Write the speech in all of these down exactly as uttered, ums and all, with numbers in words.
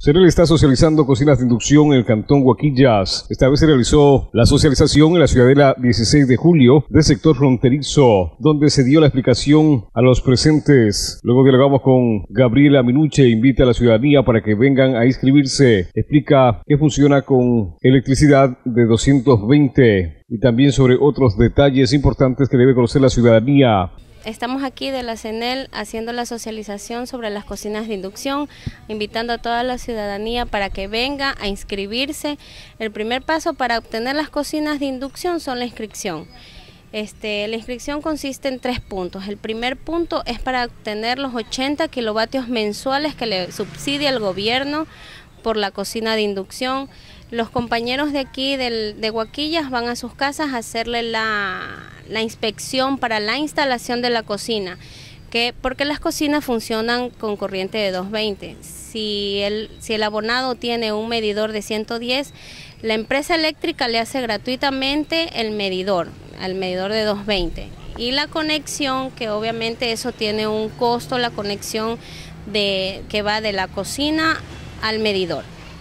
Senel está socializando cocinas de inducción en el cantón Huaquillas. Esta vez se realizó la socialización en la ciudadela dieciséis de julio del sector fronterizo, donde se dio la explicación a los presentes. Luego dialogamos con Gabriela Minuche, invita a la ciudadanía para que vengan a inscribirse. Explica que funciona con electricidad de doscientos veinte y también sobre otros detalles importantes que debe conocer la ciudadanía. Estamos aquí de la Senel haciendo la socialización sobre las cocinas de inducción, invitando a toda la ciudadanía para que venga a inscribirse. El primer paso para obtener las cocinas de inducción son la inscripción. Este, la inscripción consiste en tres puntos. El primer punto es para obtener los ochenta kilovatios mensuales que le subsidia el gobierno por la cocina de inducción. Los compañeros de aquí del, de Huaquillas van a sus casas a hacerle la, la inspección para la instalación de la cocina, que, porque las cocinas funcionan con corriente de doscientos veinte. Si el, si el abonado tiene un medidor de ciento diez, la empresa eléctrica le hace gratuitamente el medidor, al medidor de doscientos veinte. Y la conexión, que obviamente eso tiene un costo, la conexión de, que va de la cocina al medidor.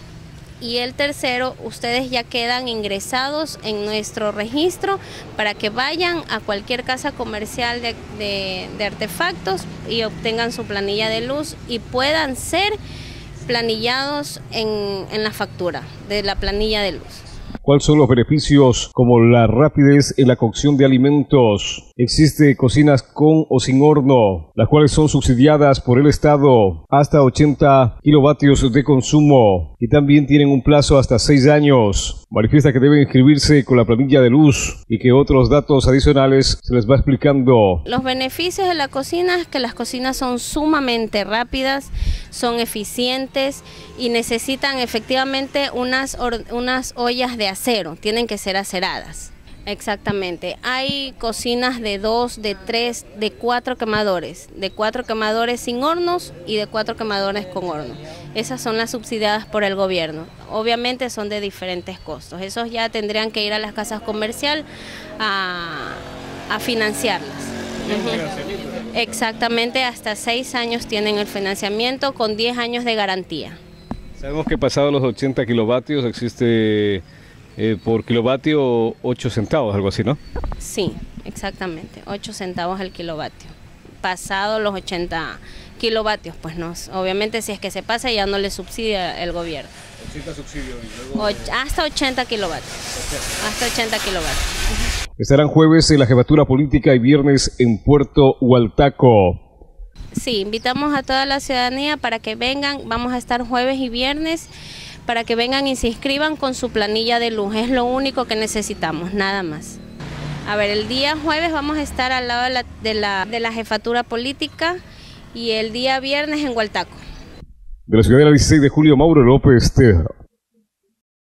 Y el tercero, ustedes ya quedan ingresados en nuestro registro para que vayan a cualquier casa comercial de, de, de artefactos y obtengan su planilla de luz y puedan ser planillados en, en la factura de la planilla de luz. ¿Cuáles son los beneficios como la rapidez en la cocción de alimentos? Existe cocinas con o sin horno, las cuales son subsidiadas por el Estado hasta ochenta kilovatios de consumo y también tienen un plazo hasta seis años. Manifiesta que deben inscribirse con la planilla de luz y que otros datos adicionales se les va explicando. Los beneficios de la cocina es que las cocinas son sumamente rápidas, son eficientes y necesitan efectivamente unas, unas ollas de acero, tienen que ser aceradas. Exactamente, hay cocinas de dos, de tres, de cuatro quemadores, de cuatro quemadores sin hornos y de cuatro quemadores con horno. Esas son las subsidiadas por el gobierno. Obviamente son de diferentes costos. Esos ya tendrían que ir a las casas comerciales a, a financiarlas. Uh-huh. Exactamente, hasta seis años tienen el financiamiento con diez años de garantía. Sabemos que pasado los ochenta kilovatios existe eh, por kilovatio ocho centavos, algo así, ¿no? Sí, exactamente, ocho centavos el kilovatio. Pasado los ochenta kilovatios, pues no, obviamente si es que se pasa ya no le subsidia el gobierno. ochenta subsidios y luego... O, hasta ochenta kilovatios. Okay. Hasta ochenta kilovatios. Estarán jueves en la jefatura política y viernes en Puerto Hualtaco. Sí, invitamos a toda la ciudadanía para que vengan, vamos a estar jueves y viernes, para que vengan y se inscriban con su planilla de luz, es lo único que necesitamos, nada más. A ver, el día jueves vamos a estar al lado de la, de la, de la jefatura política y el día viernes en Hualtaco. De la ciudad de la dieciséis de julio, Mauro López Tejada.